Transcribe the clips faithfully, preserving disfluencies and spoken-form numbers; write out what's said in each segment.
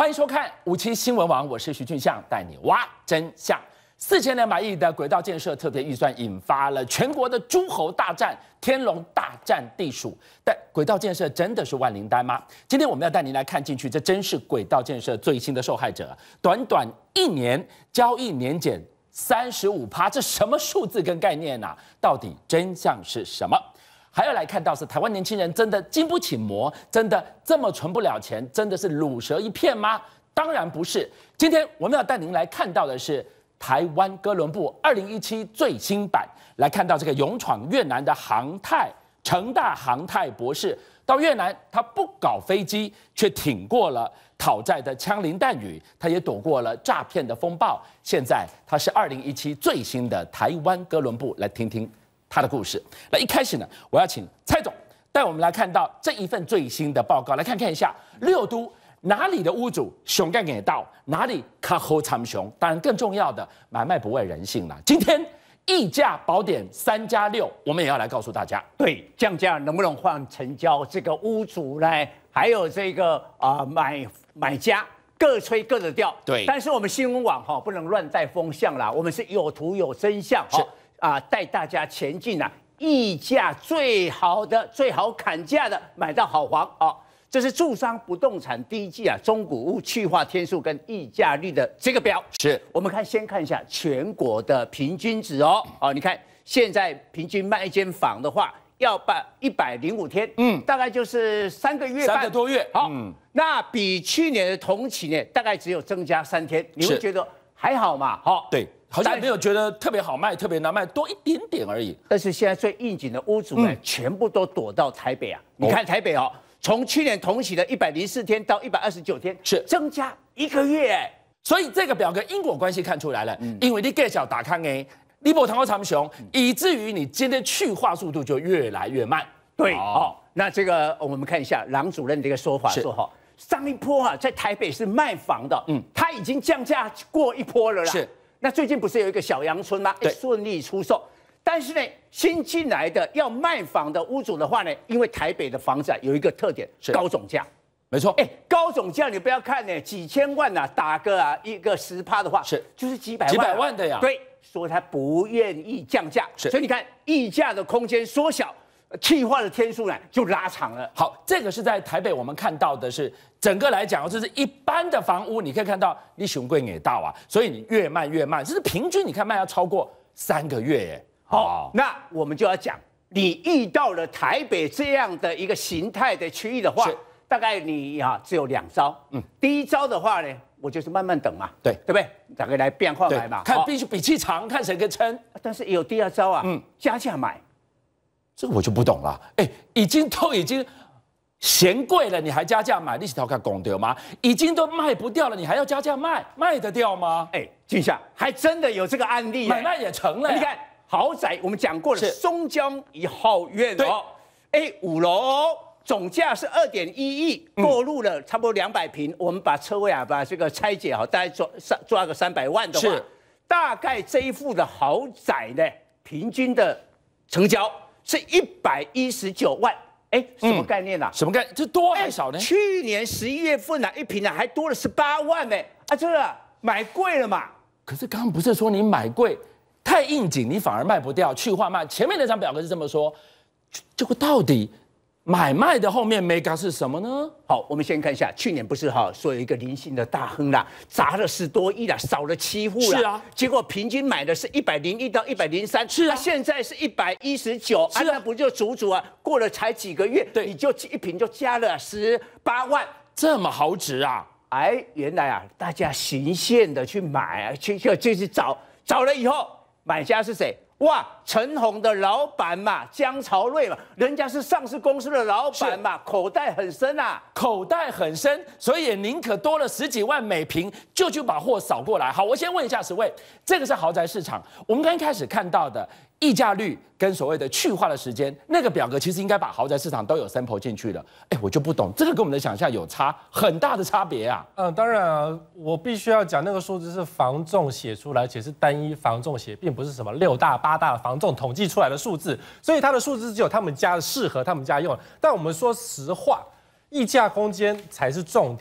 欢迎收看五七新闻网，我是徐俊相，带你挖真相。四千两百亿的轨道建设特别预算引发了全国的诸侯大战，天龙大战地鼠。但轨道建设真的是万灵丹吗？今天我们要带您来看进去，这真是轨道建设最新的受害者。短短一年，交易年减三十五趴，这什么数字跟概念啊？到底真相是什么？还要来看到是台湾年轻人真的经不起磨，真的这么存不了钱，真的是卤蛇一片吗？当然不是。今天我们要带您来看到的是台湾哥伦布二零一七最新版，来看到这个勇闯越南的航太成大航太博士，到越南他不搞飞机，却挺过了讨债的枪林弹雨，他也躲过了诈骗的风暴。现在他是二零一七最新的台湾哥伦布，来听听他的故事。那一开始呢，我要请蔡总带我们来看到这一份最新的报告，来看看一下六都哪里的屋主熊干给到，哪里卡后参熊。当然，更重要的，买卖不为人性了。今天议价宝典三加六，我们也要来告诉大家， 对降价能不能换成交？这个屋主呢，还有这个啊、呃、买买家各吹各的调。 对， 但是我们新闻网哈、哦、不能乱带风向啦，我们是有图有真相哈。啊，带大家前进啊！议价最好的、最好砍价的，买到好房啊！这是住商不动产第一季啊，中古屋去化天数跟议价率的这个表。 是我们看，先看一下全国的平均值哦。哦，你看现在平均卖一间房的话，要办一百零五天，嗯，大概就是三个月半， 三个多月。 好，嗯，那比去年的同期呢，大概只有增加三天，你会觉得还好嘛？好， 对。好像没有觉得特别好卖，特别难卖，多一点点而已。 但是现在最应景的屋主呢，嗯、全部都躲到台北啊！你看台北哦，从去年同期的一百零四天到一百二十九天， 是增加一个月。 所以这个表跟因果关系看出来了，嗯、因为你介绍打康诶，你不谈过长熊，以至于你今天去化速度就越来越慢。 对，哦，那这个我们看一下郎主任这个说法，说哈，上一波啊，在台北是卖房的，嗯，他已经降价过一波了啦。是。那最近不是有一个小阳春吗？顺利出售，但是呢，新进来的要卖房的屋主的话呢，因为台北的房子啊有一个特点，是高总价。 没错， 哎，高总价你不要看呢，几千万呐、啊，打个啊一个十趴的话，是就是几百万、啊、 几百万的呀。 对，所以他不愿意降价，所以你看溢价的空间缩小。气化的天数呢就拉长了。 好，这个是在台北我们看到的是整个来讲，这是一般的房屋，你可以看到你熊贵也到啊，所以你越卖越慢，这是平均你看卖要超过三个月耶。 好，那我们就要讲，你遇到了台北这样的一个形态的区域的话，大概你啊只有两招。嗯，第一招的话呢，我就是慢慢等嘛，对对不对？大概来变化买嘛， 看必须比气长，看谁可以撑。 但是也有第二招啊，嗯，加价买。 这我就不懂了，哎，已经都已经嫌贵了，你还加价买，你是头壳拱掉吗？已经都卖不掉了，你还要加价卖，卖得掉吗？ 哎，俊相还真的有这个案例， 买卖也成了。 你看豪宅，我们讲过了，松江一号院哦，哎，五楼总价是二点一亿，购入了差不多两百平，我们把车位啊，把这个拆解好，大概抓三抓个三百万的话，大概这一户的豪宅呢，平均的成交是一百一十九万，哎，什么概念啊？ 什么概念？这多还少呢？ 去年十一月份啊，一平啊还多了十八万呢，啊，这个买贵了嘛？ 可是刚刚不是说你买贵太应景，你反而卖不掉，去化卖。前面那张表格是这么说，结果到底买卖的后面 mega 是什么呢？ 好，我们先看一下，去年不是哈说有一个零星的大亨啦，砸了十多亿啦，少了七户啦，是啊，结果平均买的是一百零一到一百零三，是啊，现在是一百一十九，啊，那不就足足啊，过了才几个月，对，你就一平就加了十八万， 这么豪值啊！ 哎，原来啊，大家循线的去买啊，去就就是找找了以后，买家是谁？哇，陈红的老板嘛，江朝瑞嘛，人家是上市公司的老板嘛，口袋很深啊， 口袋很深，所以也宁可多了十几万每平，就去把货扫过来。好，我先问一下十位，这个是豪宅市场，我们刚开始看到的溢价率跟所谓的去化的时间，那个表格其实应该把豪宅市场都有 sample 进去了。哎，我就不懂，这个跟我们的想象有差很大的差别啊。 嗯，当然啊，我必须要讲那个数字是房仲写出来，而且是单一房仲写，并不是什么六大八大的房仲统计出来的数字，所以它的数字只有他们家的适合他们家用。但我们说实话，溢价空间才是重点。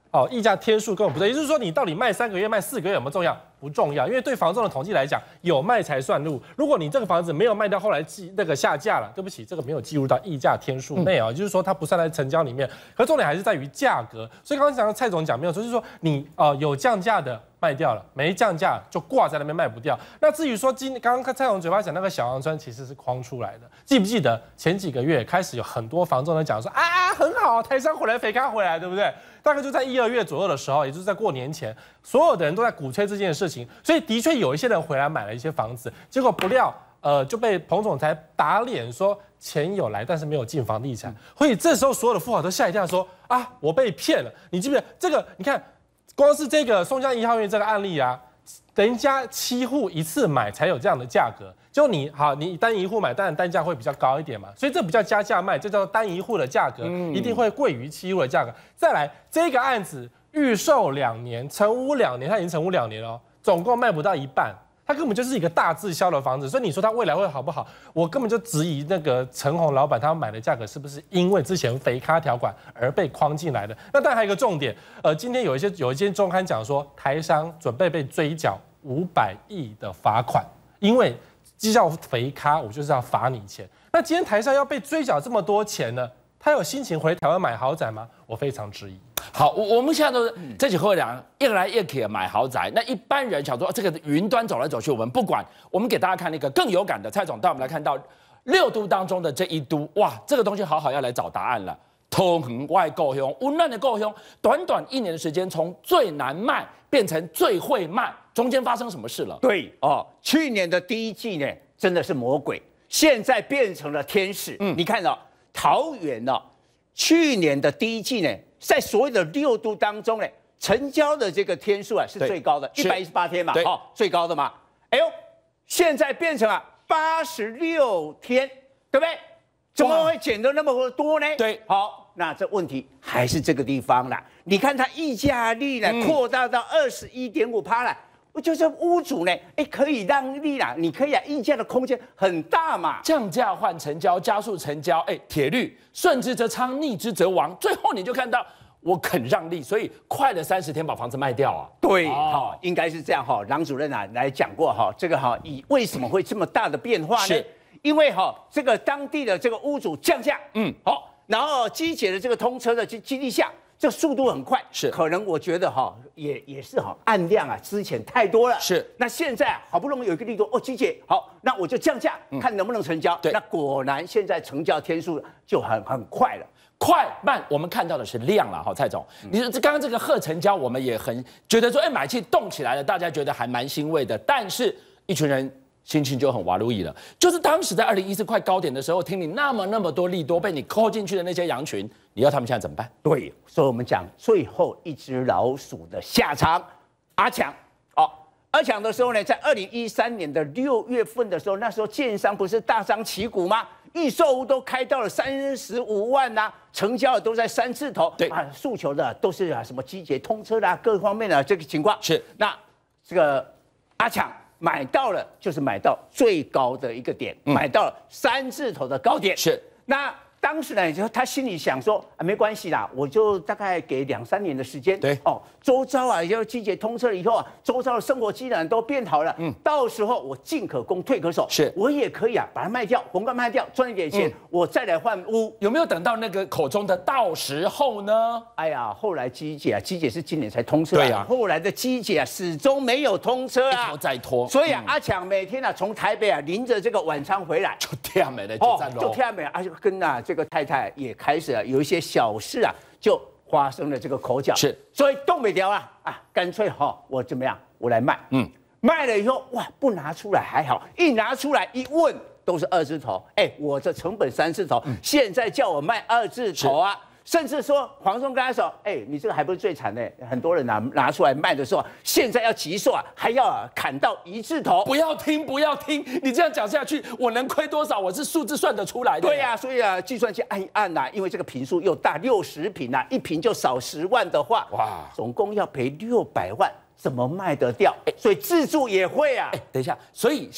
哦，议价天数根本不对，也就是说，你到底卖三个月、卖四个月有没有重要？不重要，因为对房仲的统计来讲，有卖才算入。如果你这个房子没有卖掉，后来记那个下架了，对不起，这个没有记录到议价天数内啊、哦，嗯、就是说它不算在成交里面。可重点还是在于价格。所以刚刚讲蔡总讲没有错，就是说你呃有降价的卖掉了，没降价就挂在那边卖不掉。那至于说今刚刚蔡总嘴巴讲那个小阳春其实是框出来的，记不记得前几个月开始有很多房仲在讲说啊很好，台商回来，肥咖回来，对不对？大概就在一二月左右的时候，也就是在过年前，所有的人都在鼓吹这件事情，所以的确有一些人回来买了一些房子，结果不料呃就被彭总裁打脸说钱有来，但是没有进房地产，所以这时候所有的富豪都吓一跳说啊我被骗了。你记不记得这个？你看光是这个松江一号院这个案例啊，人家七户一次买才有这样的价格。就你好，你单一户买，当然单价会比较高一点嘛，所以这不叫加价卖，这叫单一户的价格，嗯、一定会贵于七户的价格。再来，这个案子预售两年，成屋两年，它已经成屋两年了，总共卖不到一半，它根本就是一个大滞销的房子。所以你说它未来会好不好？我根本就质疑那个陈红老板他买的价格是不是因为之前肥咖条款而被框进来的？那当然还有一个重点，呃，今天有一些有一间周刊讲说，台商准备被追缴五百亿的罚款，因为绩效肥咖，我就是要罚你钱。那今天台上要被追缴这么多钱呢？他有心情回台湾买豪宅吗？我非常质疑。 好，我我们现在都是这几后两一来一去买豪宅，那一般人想说这个云端走来走去，我们不管，我们给大家看那个更有感的。蔡总带我们来看到六都当中的这一都，哇，这个东西好好要来找答案了。通横外够凶，温暖的够凶，短短一年的时间，从最难卖变成最会卖，中间发生什么事了？ 对哦，去年的第一季呢，真的是魔鬼，现在变成了天使。嗯，你看到、哦、桃园哦，去年的第一季呢，在所有的六都当中呢，成交的这个天数啊是最高的，一百一十八天嘛，哦，最高的嘛。哎呦，现在变成了八十六天，对不对？怎么会减得那么多呢？ 对， 好，那这问题还是这个地方啦。你看它议价率呢，嗯、扩大到二十一点五趴了，就是屋主呢，哎，可以让利啦，你可以啊，议价的空间很大嘛。 降价换成交，加速成交，哎，铁律顺之则昌，逆之则亡，最后你就看到我肯让利，所以快了三十天把房子卖掉啊。 对，好、哦，应该是这样哈。郎主任啊来讲过哈，这个哈以为什么会这么大的变化呢？是因为哈，这个当地的这个屋主降价，嗯，好，然后机捷的这个通车的基基地下，这速度很快， 是， 可能我觉得哈，也也是哈，案量啊之前太多了， 是， 那现在啊，好不容易有一个利多，哦，机捷好，那我就降价，嗯、看能不能成交，对，那果然现在成交天数就很很快了。 快慢，我们看到的是量了哈，蔡总，你说这刚刚这个贺成交，我们也很觉得说，哎，买气动起来了，大家觉得还蛮欣慰的，但是一群人心情就很瓦路易了，就是当时在二零一四快高点的时候，听你那么那么多利多被你扣进去的那些羊群，你要他们现在怎么办？ 对，所以我们讲最后一只老鼠的下场，阿强哦，阿强的时候呢，在二零一三年的六月份的时候，那时候建商不是大张旗鼓吗？预售屋都开到了三十五万呐、啊，成交的都在三字头，对啊，诉求的都是啊什么机捷通车啦，各方面的这个情况是。那这个阿强买到了，就是买到最高的一个点，嗯、买到了三字头的高点。 是。 那当时呢，就他心里想说啊，没关系啦，我就大概给两三年的时间。 对。 哦，周遭啊，要机捷通车了以后啊，周遭的生活机能都变好了。嗯。到时候我进可攻，退可守。 是。 我也可以啊，把它卖掉，红光卖掉，赚一点钱，嗯、我再来换屋。 有没有等到那个口中的到时候呢？ 哎呀，后来机捷啊，机捷是今年才通车、啊。 对啊。 后来的机捷啊，始终没有通车啊， 一拖再拖。 所以啊，嗯、阿强每天啊，从台北啊，拎着这个晚餐回来， 就跳美了，就站楼， 就跳美啊，就跟啊这个太太也开始啊有一些小事啊，就发生了这个口角。 是， 所以东北调啊啊，干脆哈、哦，我怎么样，我来卖。嗯，卖了以后哇，不拿出来还好，一拿出来一问都是二字头。哎，我这成本三字头，嗯、现在叫我卖二字头啊。甚至说黄忠跟他说：“哎，你这个还不是最惨的，很多人拿拿出来卖的时候，现在要急售啊，还要、啊、砍到一字头。 不要听，不要听，你这样讲下去，我能亏多少？我是数字算得出来的。 对呀、啊，所以啊，计算器按一按呐、啊，因为这个坪数又大，六十坪啊，一坪就少十万的话，哇，总共要赔六百万，怎么卖得掉？哎，所以自住也会啊。 哎，等一下，所以像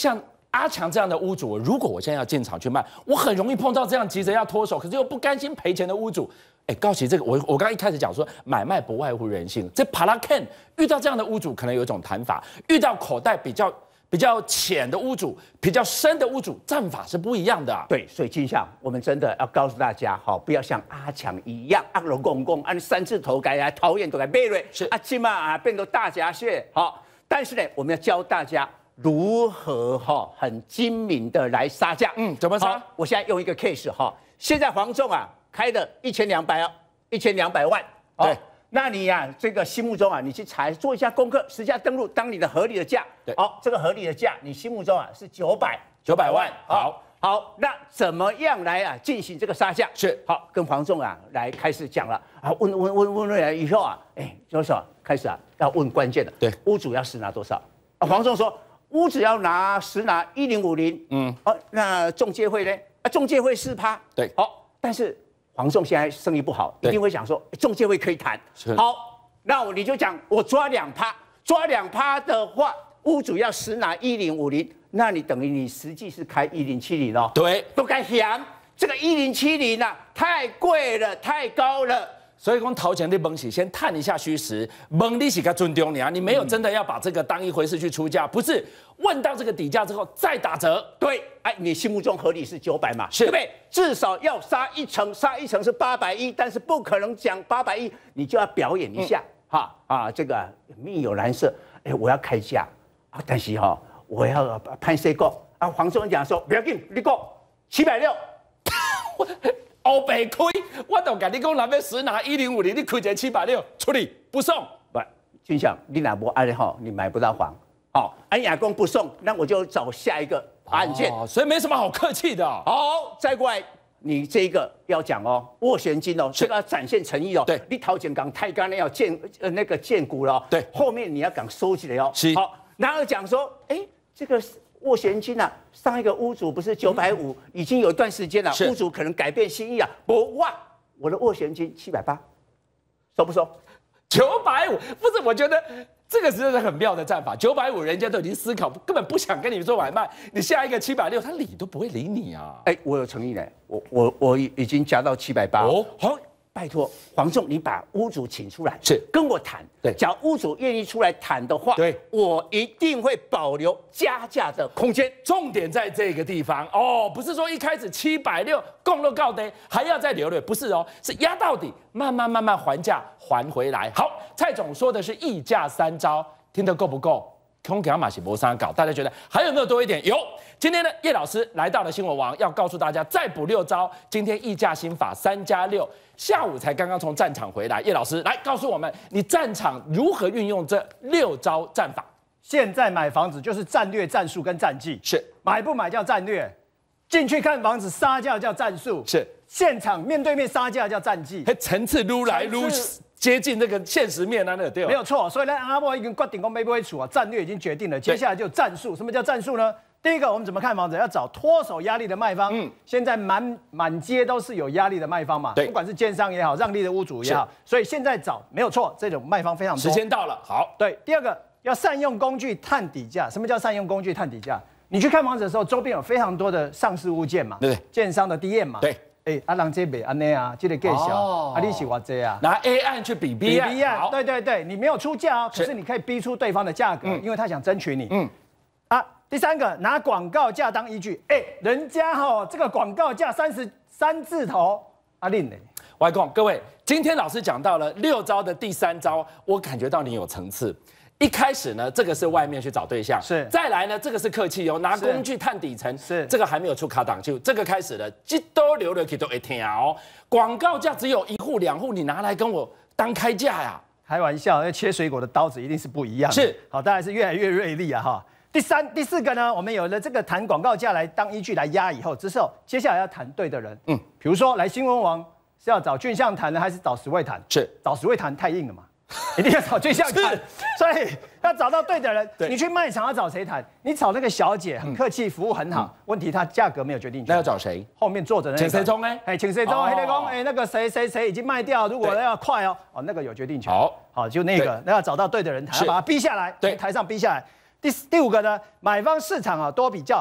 阿强这样的屋主，如果我现在要进场去卖，我很容易碰到这样急着要脱手，可是又不甘心赔钱的屋主。哎，高奇，这个我我刚刚一开始讲说，买卖不外乎人性。这帕拉 Ken 遇到这样的屋主，可能有一种谈法；遇到口袋比较比较浅的屋主，比较深的屋主，战法是不一样的、啊。 对，所以金相，我们真的要告诉大家，哈，不要像阿强一样，阿龙公公按三字头改啊，讨厌都改背瑞，是啊，起码啊变成大闸蟹，好。但是呢，我们要教大家如何哈很精明的来杀价。 嗯，怎么杀？ 我现在用一个 case 哈，现在黄仲啊。开的一千两百哦，一千两百万，对，那你呀、啊，这个心目中啊，你去查做一下功课，实价登录当你的合理的价，对，好，这个合理的价，你心目中啊是九百九百万，好， 好，那怎么样来啊进行这个杀价？是，好，跟黄仲啊来开始讲了啊，问问问问问了以后啊，哎，多少开始啊要问关键的，对，屋主要实拿多少？啊，黄仲说屋主要拿实拿一零五零，嗯，哦，那中介会呢？啊，中介会四趴，对，好，但是。黄仲现在生意不好，一定会想说，中介会可以谈。好，那我你就讲，我抓两趴，抓两趴的话，屋主要实拿一零五零，那你等于你实际是开一零七零哦。对，都该想这个一零七零啊，太贵了，太高了。 所以讲头前的问题，先探一下虚实，问你是个尊重你啊，你没有真的要把这个当一回事去出价，不是问到这个底价之后再打折。 对，哎，你心目中合理是九百嘛，对不对？至少要杀一层，杀一层是八百一，但是不可能讲八百一，你就要表演一下，嗯、哈啊，这个密有蓝色，哎，我要开价啊，但是哈、哦，我要判谁过啊？黄仲讲说不要紧，你过七百六。 欧北开，我都跟你讲，那边实拿一零五零，你开成七百六，处理不送。 不，君相，你哪不按好，你买不到房。好，安亚公不送，那我就找下一个案件。 哦，所以没什么好客气的、哦。 好，再过来，你这个要讲哦，斡旋金哦，这个要展现诚意哦。对，你桃园港太干了要建呃那个建股了、哦。对，后面你要讲收起来哦。是。好，然后讲说，哎，这个。斡旋金啊，上一个屋主不是九百五，已经有一段时间了，屋主可能改变心意啊，不哇，我的斡旋金七百八，收不收？ 九百五不是，我觉得这个真的是很妙的战法。九百五人家都已经思考，根本不想跟你做买卖，你下一个七百六，他理都不会理你啊。 哎，我有诚意呢，我我我已经加到七百八哦，好。拜托黄仲，你把屋主请出来，是跟我谈。对，假如屋主愿意出来谈的话，对，我一定会保留加价的空间。 重点在这个地方哦，不是说一开始七百六供了告的，还要再留留，不是哦，是压到底，慢慢慢慢还价还回来。好，蔡总说的是议价三招，听得够不够？空给马是磨砂搞，大家觉得还有没有多一点？有。今天呢，叶老师来到了新闻网，要告诉大家再补六招。今天议价心法三加六，下午才刚刚从战场回来。叶老师来告诉我们，你战场如何运用这六招战法？ 现在买房子就是战略、战术跟战绩，是买不买叫战略，进去看房子杀价叫战术，是现场面对面杀价叫战绩， 层次撸来撸去。接近那个现实面啊，那个对吧？ 没有错，所以呢，阿波已经决定讲买不买厝啊，战略已经决定了，接下来就战术。什么叫战术呢？第一个，我们怎么看房子？要找脱手压力的卖方。嗯，现在满满街都是有压力的卖方嘛，对，不管是建商也好，让利的屋主也好，所以现在找没有错，这种卖方非常多。 时间到了，好。 对，第二个要善用工具探底价。什么叫善用工具探底价？你去看房子的时候，周边有非常多的上市物件嘛，对，建商的 D M 嘛，对。哎，阿郎这边安内啊，这个介绍，啊，你喜欢这啊？ 拿 A 案去比 B 案， B 案，对对对，你没有出价哦，可是你可以逼出对方的价格，因为他想争取你。嗯，啊，第三个拿广告价当依据，哎，人家哈这个广告价三十三字头，阿令呢？ 我来讲，各位，今天老师讲到了六招的第三招，我感觉到你有层次。一开始呢，这个是外面去找对象，是；再来呢，这个是客气哦，拿工具探底层，是。这个还没有出卡档就这个开始了，几多留了可都会听哦。广告价只有一户两户，你拿来跟我当开价呀？ 开玩笑，那切水果的刀子一定是不一样的。是，好，当然是越来越锐利啊哈。第三、第四个呢，我们有了这个谈广告价来当依据来压以后，之后接下来要谈对的人，嗯，比如说来新闻网是要找俊相谈呢，还是找十位谈？是，找十位谈太硬了嘛。一定要找对象谈，所以要找到对的人。你去卖场要找谁谈？你找那个小姐，很客气，服务很好。问题她价格没有决定权。 那要找谁？ 后面坐着那个。 请谁中呢？ 哎，请谁中？黑雷公，哎，那个谁谁谁已经卖掉，如果要快哦，哦，那个有决定权。好，好，就那个，那要找到对的人谈，要把他逼下来，对，台上逼下来。第第五个呢，买方市场啊多比较，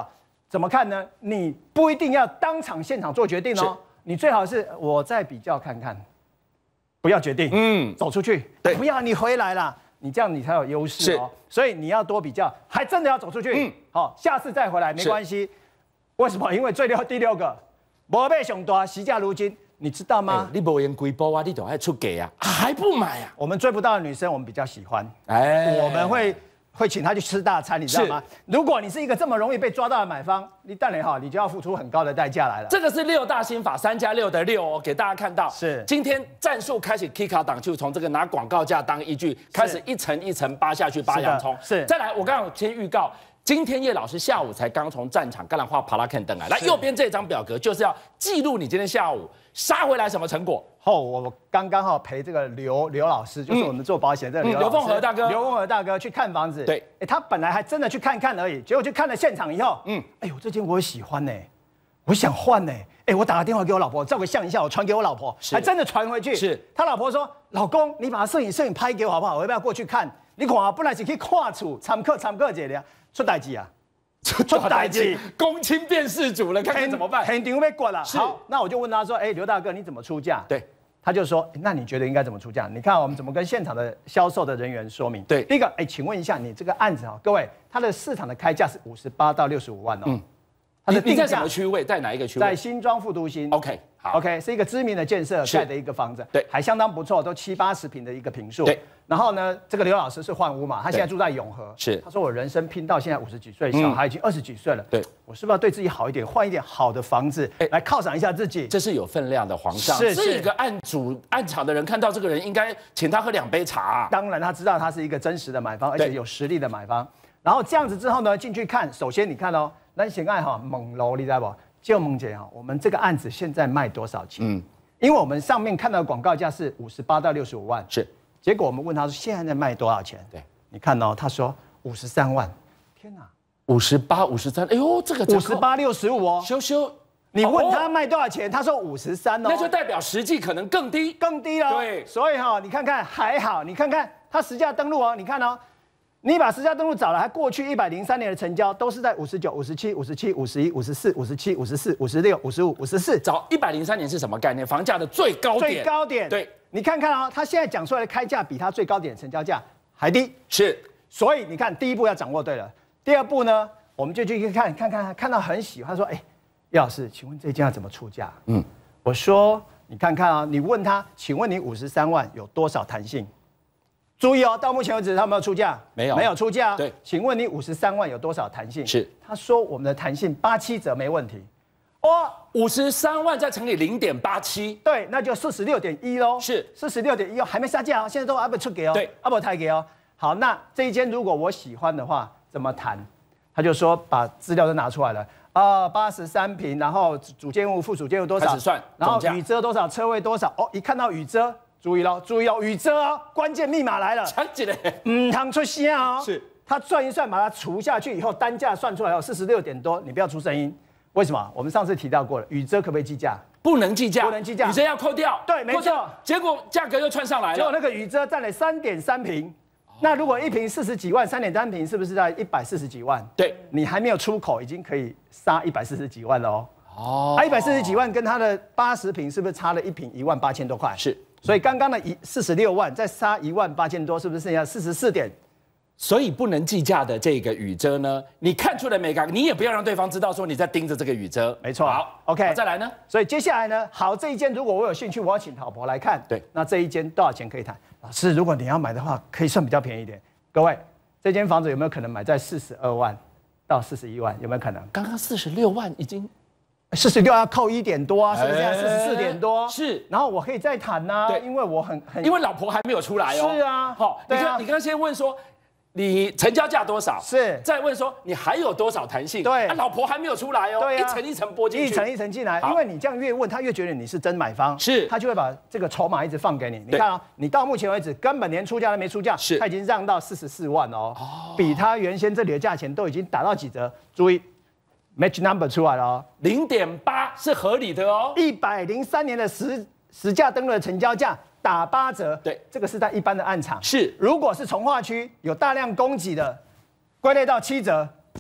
怎么看呢？你不一定要当场现场做决定哦，你最好是我再比较看看，不要决定，嗯，走出去，对，不要你回来啦，你这样你才有优势哦。所以你要多比较，还真的要走出去，嗯，好，下次再回来没关系。为什么？因为最六第六个，没被熊多，惜价如金。你知道吗？ 欸、你无用规波啊，你总爱出给啊，还不买啊？ 我们追不到的女生，我们比较喜欢。哎，我们会会请她去吃大餐，你知道吗？如果你是一个这么容易被抓到的买方，你当然好，你就要付出很高的代价来了。 这个是六大心法，三加六的六哦，给大家看到。 是， 今天战术开始 K 卡档，就从这个拿广告价当依据，开始一层一层扒下去，扒洋葱。 是， 再来，我刚刚先预告。今天叶老师下午才刚从战场甘兰花帕拉肯登来，来右边这张表格就是要记录你今天下午杀回来什么成果。 后我刚刚好陪这个刘刘老师，就是我们做保险这个刘刘凤和大哥， 刘凤和大哥去看房子。 对， 哎，他本来还真的去看看而已，结果去看了现场以后，嗯，哎呦，这间我喜欢呢，我想换呢，哎，我打个电话给我老婆，照个相一下，我传给我老婆，还真的传回去。是，他老婆说，老公，你把摄影摄影拍给我好不好？我要不要过去看？你看啊，本来是可以看厝参考参考一下，出代志啊。 出代志，公亲变事主了，看看怎么办？ 很顶被管了。好，那我就问他说：“哎，刘大哥，你怎么出价？” 对， 他就说：“那你觉得应该怎么出价？你看我们怎么跟现场的销售的人员说明？” 对， 第一个，哎，请问一下，你这个案子啊，各位，它的市场的开价是五十八到六十五万哦。嗯， 它的定价在什么区位？在哪一个区位？ 在新庄副都心。 OK， 好 ，OK， 是一个知名的建设盖的一个房子， 对， 还相当不错，都七八十平的一个坪数。 对。 然后呢，这个刘老师是换屋嘛，他现在住在永和。 是， 他说我人生拼到现在五十几岁，小孩已经二十几岁了。 对， 我是不是要对自己好一点，换一点好的房子，来犒赏一下自己？ 这是有分量的，皇上。 是是一个案主案场的人看到这个人，应该请他喝两杯茶。 当然，他知道他是一个真实的买方，而且有实力的买方。然后这样子之后呢，进去看，首先你看哦，那现在哈猛楼，你知道不？就萌姐哈，我们这个案子现在卖多少钱？嗯，因为我们上面看到的广告价是五十八到六十五万。 是。 结果我们问他说：“现在在卖多少钱？” 对， 你看哦，他说五十三万。天哪， 五十八、五十三，哎呦，这个五十八、六十五哦， 修修。 你问他卖多少钱，他说五十三哦， 那就代表实际可能更低， 更低了。 对， 所以哈、哦，你看看还好，你看看他实价登录哦，你看哦，你把实价登录找了，还过去一百零三年的成交都是在五十九、五十七、五十七、五十一、五十四、五十七、五十四、五十六、五十五、五十四。 找一百零三年是什么概念？房价的最高点。 最高点。 对。 你看看啊、哦，他现在讲出来的开价比他最高点的成交价还低， 是， 所以你看第一步要掌握对了，第二步呢，我们就去看看看看到很喜欢，他说，哎，叶老师，请问这间要怎么出价？嗯，我说你看看啊，你问他，请问你五十三万有多少弹性？注意哦，到目前为止他有没有出价？ 没有， 没有出价。 对， 请问你五十三万有多少弹性？ 是， 他说我们的弹性八七折没问题。 哦，五十三万再乘以零点八七， 对，那就四十六点一喽。 是四十六点一哦，还没下架哦，现在都还没出给哦。 对， 还没抬给哦。好，那这一间如果我喜欢的话，怎么谈？他就说把资料都拿出来了啊，八十三坪，然后主建物、附属建物多少？ 开始算， 然后雨遮多少？车位多少？哦，一看到雨遮，注意喽，注意哦，雨遮哦，关键密码来了。 抢起来， 唔通出声哦。 是， 他算一算，把它除下去以后，单价算出来有四十六点多，你不要出声音。为什么？我们上次提到过了，雨遮可不可以计价？ 不能计价， 不能计价， 雨遮要扣掉。 对，没错。 结果价格又窜上来了。 结果那个雨遮占了三点三坪，那如果一坪四十几万，三点三坪是不是在一百四十几万？ 对， 你还没有出口，已经可以杀一百四十几万了哦。哦，它一百四十几万跟它的八十坪是不是差了一坪一万八千多块？ 是， 所以刚刚的一四十六万再杀一万八千多，是不是剩下四十四点？ 所以不能计价的这个雨遮呢，你看出了美感，你也不要让对方知道说你在盯着这个雨遮。 没错。 好 ，OK， 再来呢？ 所以接下来呢，好，这一间如果我有兴趣，我要请老婆来看。 对， 那这一间多少钱可以谈？老师，如果你要买的话，可以算比较便宜一点。各位，这间房子有没有可能买在四十二万到四十一万？有没有可能？ 刚刚四十六万已经， 四十六要扣一点多啊，是不是？现在四十四点多。 是， 然后我可以再谈呐、啊， 对， 因为我很很， 因为老婆还没有出来哦。 是啊， 好， 对啊， 你刚刚先问说。你成交价多少？ 是， 再问说你还有多少弹性？ 对， 啊，老婆还没有出来哦， 对、啊， 一层一层拨进去， 一层一层进来，因为你这样越问，他越觉得你是真买方， 是， 他就会把这个筹码一直放给你。你看啊、哦，你到目前为止根本连出价都没出价， 是， 他已经让到四十四万哦，哦，比他原先这里的价钱都已经打到几折？注意 ，match number 出来了哦， 零点八是合理的哦， 一百零三年的实实价登录的成交价。打八折， 对， 这个是在一般的暗场。 是， 如果是从化区有大量供给的，归类到七折。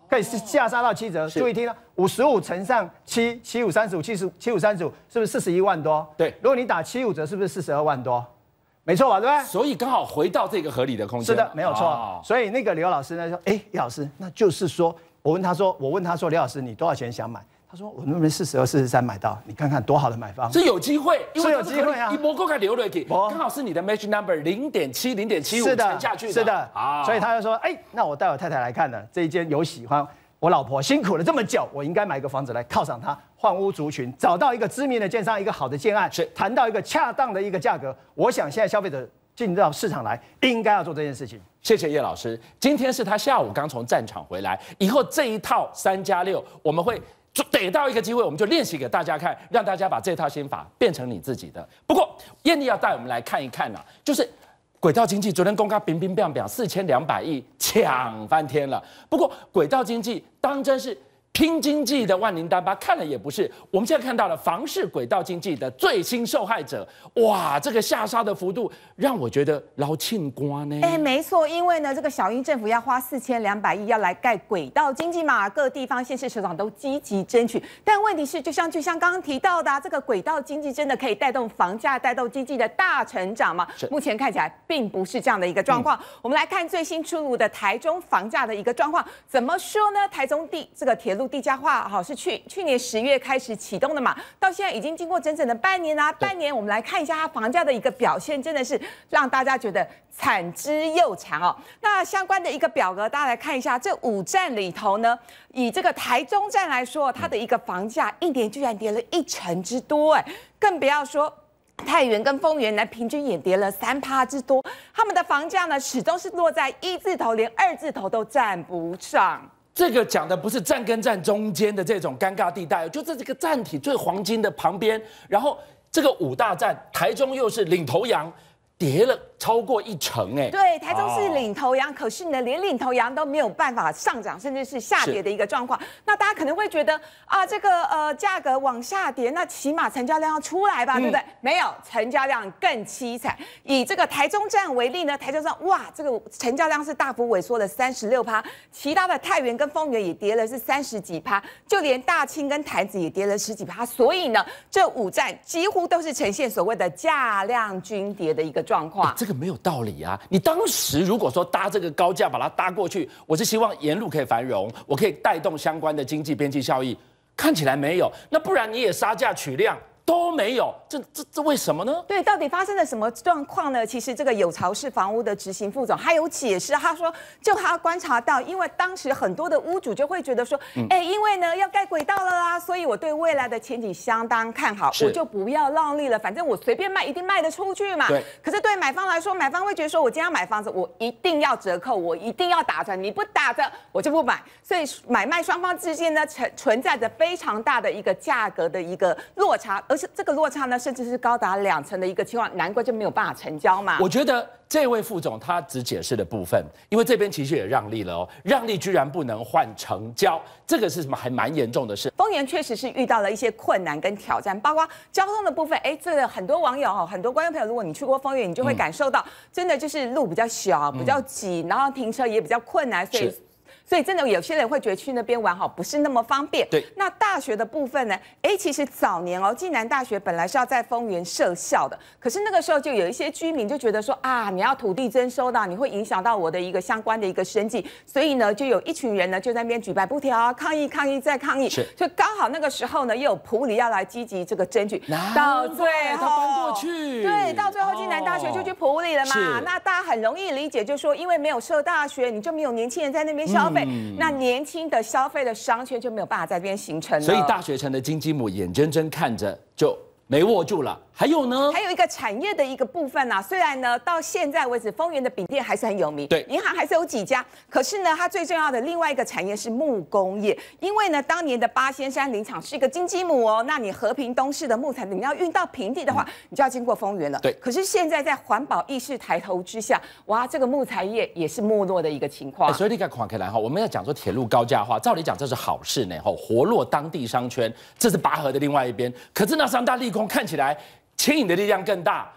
可以是下杀到七折。注意听啊，五十五乘上七，七五三十五，七十七五三十五，是不是四十一万多？ 对， 如果你打七五折，是不是四十二万多？没错吧，对不对？ 所以刚好回到这个合理的空间。 是的，没有错。哦、所以那个刘老师呢说，哎，叶老师，那就是说，我问他说，我问他说，刘老师，你多少钱想买？他说我能不能四十二、四十三买到？你看看多好的买方， 是有机会，因为是有机会啊！ 一波够开留了给，刚好是你的 match number 零点七、零点七五乘下去的， 是的，啊，所以他就说，哎，那我带我太太来看呢，这一间有喜欢，我老婆辛苦了这么久，我应该买一个房子来犒赏她，换屋族群，找到一个知名的建商，一个好的建案，是谈到一个恰当的一个价格。我想现在消费者进到市场来，应该要做这件事情。 谢谢叶老师，今天是他下午刚从战场回来，以后这一套三加六，我们会。就得到一个机会，我们就练习给大家看，让大家把这套心法变成你自己的。不过，燕妮要带我们来看一看啊，就是轨道经济昨天公告冰冰冰冰四千两百亿抢翻天了。不过，轨道经济当真是拼经济的万灵丹吧？看了也不是。我们现在看到了房市轨道经济的最新受害者，哇，这个下杀的幅度让我觉得劳庆瓜呢。 哎，没错，因为呢，这个小英政府要花四千两百亿要来盖轨道经济嘛，各地方县市首长都积极争取。但问题是，就像就像刚刚提到的、啊，这个轨道经济真的可以带动房价、带动经济的大成长吗？目前看起来并不是这样的一个状况。嗯、我们来看最新出炉的台中房价的一个状况，怎么说呢？台中地这个铁路地价化，好是去去年十月开始启动的嘛，到现在已经经过整整的半年啦、啊。半年，我们来看一下它房价的一个表现，真的是让大家觉得惨之又惨哦。那相关的一个表格，大家来看一下，这五站里头呢，以这个台中站来说，它的一个房价一年居然跌了一成之多，哎，更不要说。太原跟丰原呢，平均也跌了三趴之多，他们的房价呢，始终是落在一字头，连二字头都占不上。 这个讲的不是站跟站中间的这种尴尬地带，就在这个站体最黄金的旁边，然后这个五大站，台中又是领头羊，跌了超过一成，哎， 对，台中是领头羊，哦、可是呢，连领头羊都没有办法上涨，甚至是下跌的一个状况。那大家可能会觉得啊，这个呃价格往下跌，那起码成交量要出来吧，嗯、对不对？没有，成交量更凄惨。以这个台中站为例呢，台中站哇，这个成交量是大幅萎缩了三十六趴，其他的太原跟丰原也跌了是三十几趴，就连大清跟潭子也跌了十几趴。所以呢，这五站几乎都是呈现所谓的价量均跌的一个状况。 这个没有道理啊！你当时如果说搭这个高架把它搭过去，我是希望沿路可以繁荣，我可以带动相关的经济边际效益，看起来没有，那不然你也杀价取量。都没有，这这这为什么呢？对， 到底发生了什么状况呢？其实这个有巢氏房屋的执行副总他有解释，他说，就他观察到，因为当时很多的屋主就会觉得说，哎、嗯，因为呢要盖轨道了啦，所以我对未来的前景相当看好，我就不要让利了，反正我随便卖一定卖得出去嘛。对。可是对买方来说，买方会觉得说，我今天要买房子，我一定要折扣，我一定要打折，你不打折我就不买，所以买卖双方之间呢存存在着非常大的一个价格的一个落差，而是这个落差呢，甚至是高达两成的一个情况，难怪就没有办法成交嘛。 我觉得这位副总他只解释的部分，因为这边其实也让利了哦，让利居然不能换成交，这个是什么？还蛮严重的事。 丰原确实是遇到了一些困难跟挑战，包括交通的部分。哎，这个很多网友哈，很多观众朋友，如果你去过丰原，你就会感受到，嗯、真的就是路比较小，比较挤，然后停车也比较困难，所以。所以真的有些人会觉得去那边玩好不是那么方便。对。那大学的部分呢？哎，其实早年哦，暨南大学本来是要在丰原设校的，可是那个时候就有一些居民就觉得说啊，你要土地征收的，你会影响到我的一个相关的一个生计，所以呢，就有一群人呢就在那边举白布条啊，抗议抗议再抗议。是。就刚好那个时候呢，又有埔里要来积极这个争取，到最后他搬过去。 对，到最后暨南大学就去埔里了嘛。是。那大家很容易理解，就说因为没有设大学，你就没有年轻人在那边消费。嗯、那年轻的消费的商圈就没有办法在这边形成了， 所以大学城的金鸡母眼睁睁看着就没握住了。还有呢？ 还有一个产业的一个部分啊，虽然呢到现在为止，丰原的饼店还是很有名，对，银行还是有几家，可是呢，它最重要的另外一个产业是木工业，因为呢，当年的八仙山林场是一个金鸡母哦，那你和平东市的木材你要运到平地的话，嗯、你就要经过丰原了。对，可是现在在环保意识抬头之下，哇，这个木材业也是没落的一个情况。 欸、所以你看，看起来哈，我们要讲说铁路高架化，照理讲这是好事呢，哈，活络当地商圈，这是拔河的另外一边。可是那三大利空看起来。牵引的力量更大，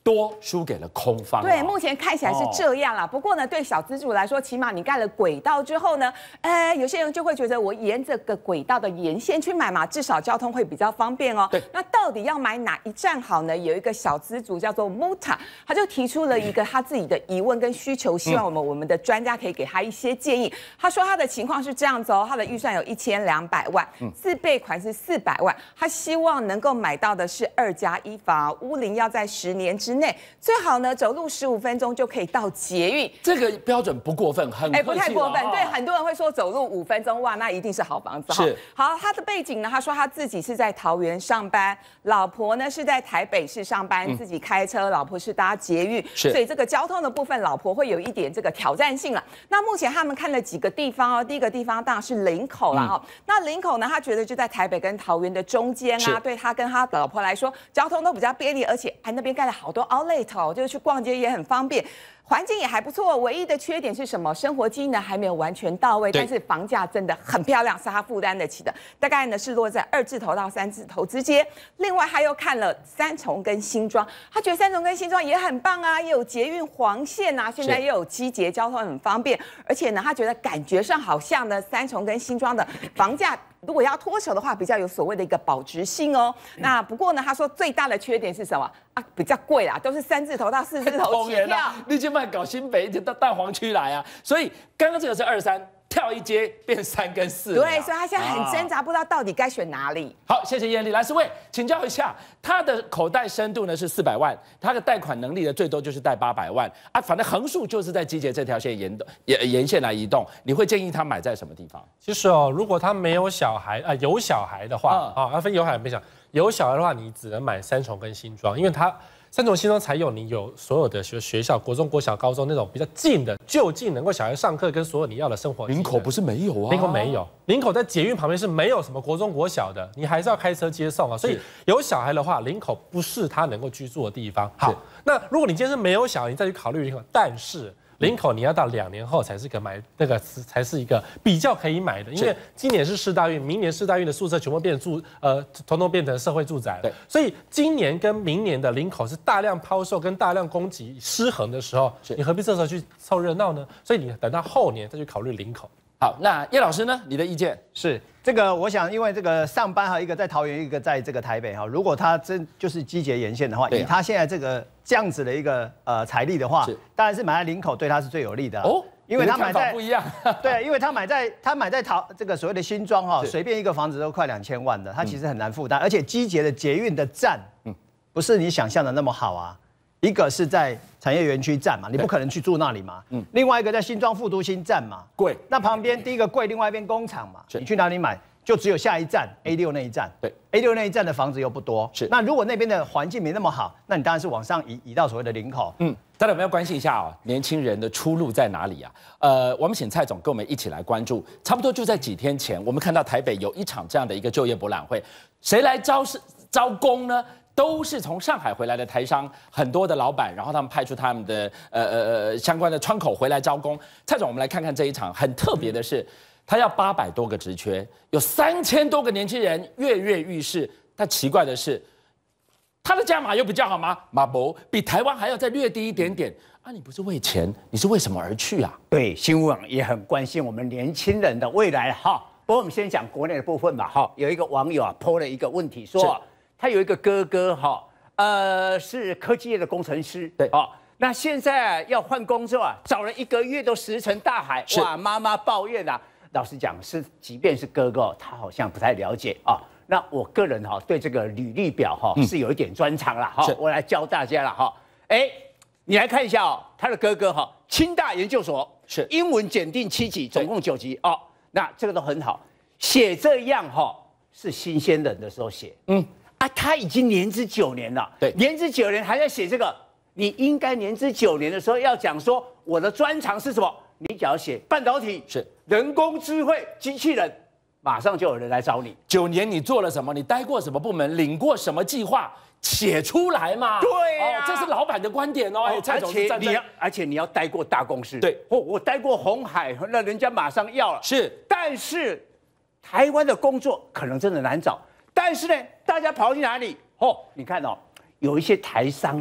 多输给了空方、哦。 对，目前看起来是这样啦。哦、不过呢，对小资主来说，起码你盖了轨道之后呢，呃，有些人就会觉得我沿着个轨道的沿线去买嘛，至少交通会比较方便哦。 对， 那到底要买哪一站好呢？有一个小资主叫做 Muta， 他就提出了一个他自己的疑问跟需求，希望我们、嗯、我们的专家可以给他一些建议。他说他的情况是这样子哦，他的预算有一千两百万，自备款是四百万，他希望能够买到的是二加一房，屋龄要在十年之内，最好呢走路十五分钟就可以到捷运。 这个标准不过分，很哎、欸、不太过分。对，很多人会说走路五分钟，哇，那一定是好房子哈。 是。 好，他的背景呢，他说他自己是在桃园上班，老婆呢是在台北市上班，嗯、自己开车，老婆是搭捷运， 是。 所以这个交通的部分，老婆会有一点这个挑战性了。那目前他们看了几个地方哦，第一个地方当然是林口了哈、嗯。那林口呢，他觉得就在台北跟桃园的中间啊，对他跟他老婆来说，交通都比较便利，而且还那边盖了好多 outlet 哦，就是去逛街也很方便。环境也还不错，唯一的缺点是什么？生活机能还没有完全到位，但是房价真的很漂亮，是他负担得起的。大概呢是落在二字头到三字头之间。另外他又看了三重跟新庄，他觉得三重跟新庄也很棒啊，也有捷运黄线啊，现在又有机捷，交通很方便。而且呢，他觉得感觉上好像呢三重跟新庄的房价，如果要脱手的话，比较有所谓的一个保值性哦。那不过呢，他说最大的缺点是什么啊？比较贵啦，都是三字头到四字头起跳。 你就卖搞新北，就到蛋黄区来啊。所以刚刚这个是二三，跳一阶变三跟四。 对，所以他现在很挣扎，不知道到底该选哪里。 好，谢谢燕丽。来，四位请教一下，他的口袋深度呢是四百万，他的贷款能力呢最多就是贷八百万啊，反正横竖就是在机捷这条线沿沿沿线来移动。你会建议他买在什么地方？ 其实哦，如果他没有小孩啊、呃，有小孩的话啊，要分有小孩没小孩，有小孩的话，你只能买三重跟新庄，因为他。三重新庄才有你有所有的学学校，国中、国小、高中那种比较近的，就近能够小孩上课跟所有你要的生活。 林口不是没有啊？ 林口没有，林口在捷运旁边是没有什么国中、国小的，你还是要开车接送啊。所以有小孩的话，林口不是他能够居住的地方。好，那如果你今天是没有小孩，你再去考虑林口，但是。林口你要到两年后才是个买那个才是一个比较可以买的，因为今年是市大运，明年市大运的宿舍全部变成住呃，统统变成社会住宅了。所以今年跟明年的林口是大量抛售跟大量供给失衡的时候，你何必这时候去凑热闹呢？所以你等到后年再去考虑林口。 好，那叶老师呢？你的意见是这个？我想，因为这个上班哈，一个在桃园，一个在这个台北哈。如果他真就是机捷沿线的话，以他现在这个这样子的一个呃财力的话，当然是买在林口对他是最有利的哦。因为他买在不一样， 对，因为他买在他买在桃这个所谓的新庄哈，随便一个房子都快两千万的，他其实很难负担，而且机捷的捷运的站，嗯，不是你想象的那么好啊。一个是在产业园区站嘛，你不可能去住那里嘛。嗯。另外一个在新庄副都心站嘛， 贵。 那旁边第一个贵，另外一边工厂嘛，你去哪里买？就只有下一站 A 六那一站。 对 ，A 六那一站的房子又不多。 是。 那如果那边的环境没那么好，那你当然是往上移，移到所谓的林口。 嗯。大家有没有关心一下哦？年轻人的出路在哪里啊？呃，我们请蔡总跟我们一起来关注。差不多就在几天前，我们看到台北有一场这样的一个就业博览会，谁来招是招工呢？都是从上海回来的台商，很多的老板，然后他们派出他们的呃呃呃相关的窗口回来招工。蔡总，我们来看看这一场，很特别的是，他要八百多个职缺，有三千多个年轻人跃跃欲试。但奇怪的是，他的价码又比较好吗？马博比台湾还要再略低一点点啊！你不是为钱，你是为什么而去啊？ 对，新闻网也很关心我们年轻人的未来哈。不过我们先讲国内的部分吧哈。有一个网友啊 po 了一个问题说。他有一个哥哥哈，呃，是科技业的工程师， 对哦，那现在要换工作啊，找了一个月都石沉大海，哇，妈妈抱怨啊。老实讲，是即便是哥哥，他好像不太了解啊。那我个人哈对这个履历表哈是有一点专长啦哈，我来教大家了哈。哎，你来看一下哦，他的哥哥哈，清大研究所是英文检定七级，总共九级哦，那这个都很好，写这样哈是新鲜人的时候写，嗯。啊，他已经年资九年了， 对， 年资九年还在写这个，你应该年资九年的时候要讲说我的专长是什么，你只要写半导体是人工智慧机器人，马上就有人来找你。 九年你做了什么？你待过什么部门？领过什么计划？写出来嘛。 对呀、 哦，这是老板的观点哦。哎，蔡总是站在， 而且你要，而且你要待过大公司。 对， 哦，我待过鸿海，那人家马上要了。 是， 但是台湾的工作可能真的难找。但是呢，大家跑去哪里？哦，你看哦，有一些台商哦，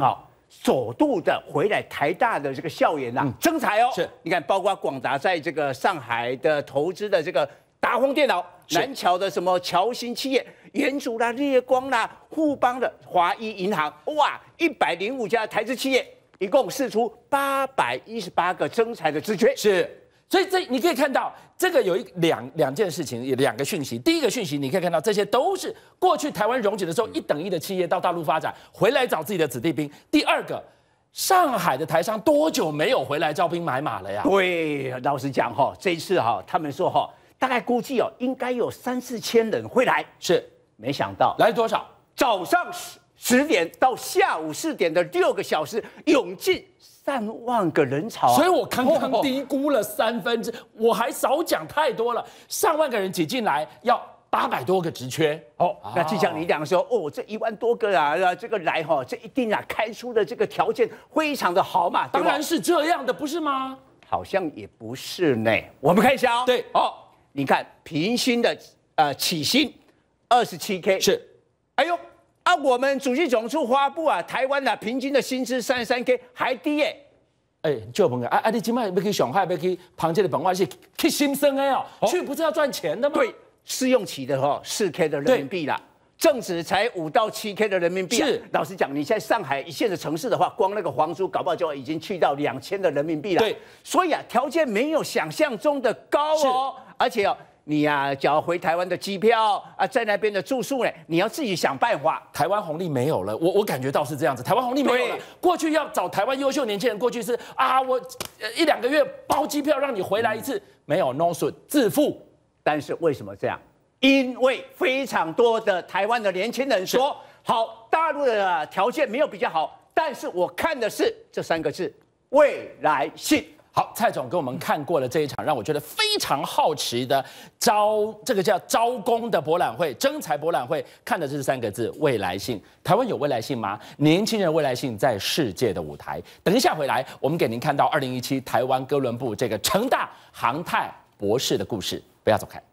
首度的回来台大的这个校园啊，征才哦。 是， 你看，包括广达在这个上海的投资的这个达丰电脑，南侨的什么侨新企业。元祖啦、烈光啦、富邦的华一银行，哇，一百零五家台资企业，一共释出八百一十八个征才的职缺。 是，所以这你可以看到，这个有一两两件事情，有两个讯息。第一个讯息，你可以看到这些都是过去台湾荣景的时候一等一的企业到大陆发展，回来找自己的子弟兵。第二个，上海的台商多久没有回来招兵买马了呀？ 对，老实讲哈，这一次哈，他们说哈，大概估计哦，应该有三四千人会来。 是。 没想到来多少？ 早上十十点到下午四点的六个小时，涌进三万个人潮啊！ 所以我刚刚低估了三分之，我还少讲太多了。上万个人挤进来，要八百多个职缺。 哦，那就像你讲说，哦，这一万多个啊，这个来哈，这一定啊开出的这个条件非常的好嘛。 当然是这样的，不是吗？ 好像也不是呢。我们看一下哦。 对， 哦，你看平均的呃起薪。二十七 K 是， 哎呦啊！我们主计总处发布啊，台湾的、啊、平均的薪资三十三 K 还低耶、 欸。哎，就问啊啊！你今麦要去上海，要去旁界的本外是去新生的哦，哦去不是要赚钱的吗？ 对，试用期的哈四 K 的人民币啦，正职才五到七 K 的人民币、啊。是，老实讲，你在上海一线的城市的话，光那个房租搞不好就已经去到两千的人民币了。 对， 所以啊，条件没有想象中的高哦，而且哦。你呀、啊，只要回台湾的机票啊，在那边的住宿呢，你要自己想办法。 台湾红利没有了，我我感觉到是这样子，台湾红利没有了。过去要找台湾优秀年轻人过去是啊，我一两个月包机票让你回来一次，没有 no 损自付。 但是为什么这样？因为非常多的台湾的年轻人说，好，大陆的条件没有比较好，但是我看的是这三个字：未来性。 好，蔡总给我们看过了这一场让我觉得非常好奇的招，这个叫招工的博览会、征才博览会，看的是三个字：未来性。台湾有未来性吗？年轻人未来性在世界的舞台。等一下回来，我们给您看到二零一七台湾哥伦布这个成大航太博士的故事，不要走开。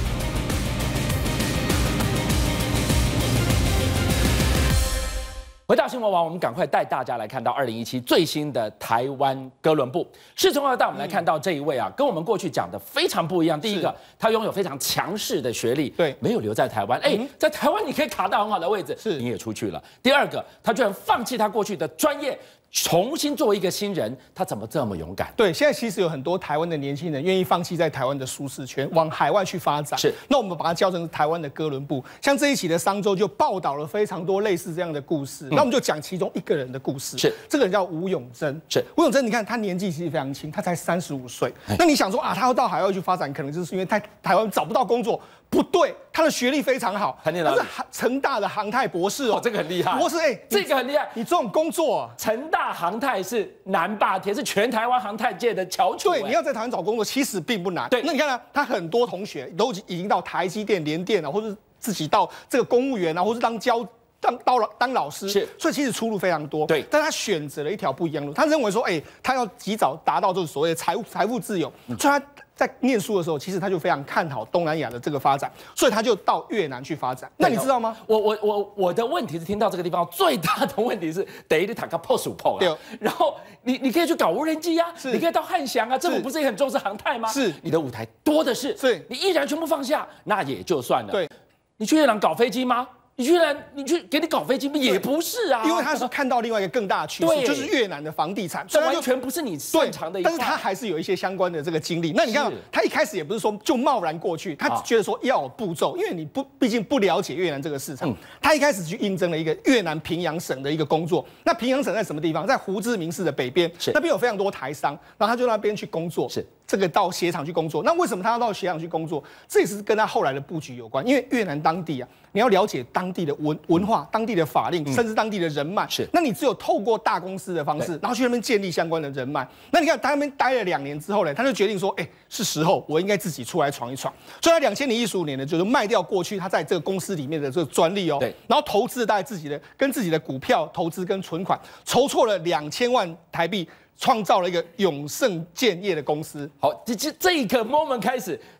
回到新闻网，我们赶快带大家来看到二零一七最新的台湾哥伦布。是从而带我们来看到这一位啊，跟我们过去讲的非常不一样。第一个，他拥有非常强势的学历， 对， 没有留在台湾。哎，在台湾你可以卡到很好的位置，是，你也出去了。第二个，他居然放弃他过去的专业。重新作为一个新人，他怎么这么勇敢？ 对，现在其实有很多台湾的年轻人愿意放弃在台湾的舒适圈，往海外去发展。 是， 那我们把它叫成台湾的哥伦布。像这一期的商周就报道了非常多类似这样的故事。嗯、那我们就讲其中一个人的故事。 是， 这个人叫吴永贞。 是， 吴永贞，你看他年纪其实非常轻，他才三十五岁。那你想说啊，他要到海外去发展，可能就是因为他台湾找不到工作。不对，他的学历非常好，他是成大的航太博士哦， 哦这个很厉害。 博士，哎、欸， 这个很厉害。 你这种工作、啊， 成大航太是南霸天，是全台湾航太界的翘楚。 对，你要在台湾找工作，其实并不难。 对， 那你看呢？他很多同学都已经到台积电、联电啊，或者自己到这个公务员啊，或是当教。当当老当老师， 是， 所以其实出路非常多。 对， 但他选择了一条不一样的路。他认为说，哎、欸，他要及早达到这个所谓的财务财富自由，嗯、所以他在念书的时候，其实他就非常看好东南亚的这个发展，所以他就到越南去发展。那你知道吗？ 我我我我的问题是听到这个地方最大的问题是，等于你塔个破手破了，然后你你可以去搞无人机啊，你可以到汉翔啊，政府不是也很重视航太吗？ 是， 你的舞台多的是， 是， 你毅然全部放下，那也就算了。 对， 你去越南搞飞机吗？你居然，你去给你搞飞机也不是啊， 因为他是看到另外一个更大的趋势，就是越南的房地产， 这完全不是你擅长的一块。 但是他还是有一些相关的这个经历。那你看，他一开始也不是说就贸然过去，他觉得说要有步骤，因为你不毕竟不了解越南这个市场。嗯、他一开始去应征了一个越南平阳省的一个工作。那平阳省在什么地方？在胡志明市的北边，那边有非常多台商，然后他就那边去工作。 是。 这个到鞋厂去工作，那为什么他要到鞋厂去工作？这也是跟他后来的布局有关。因为越南当地啊，你要了解当地的文文化、当地的法令，甚至当地的人脉。 是， 那你只有透过大公司的方式，然后去那边建立相关的人脉。那你看他那边待了两年之后呢，他就决定说，哎、欸，是时候我应该自己出来闯一闯。所以他两千零一十五年呢，就是卖掉过去他在这个公司里面的这个专利哦， 对， 然后投资大概自己的跟自己的股票投资跟存款，筹措了两千万台币。创造了一个永盛建业的公司。 好，这这这一个 moment 开始，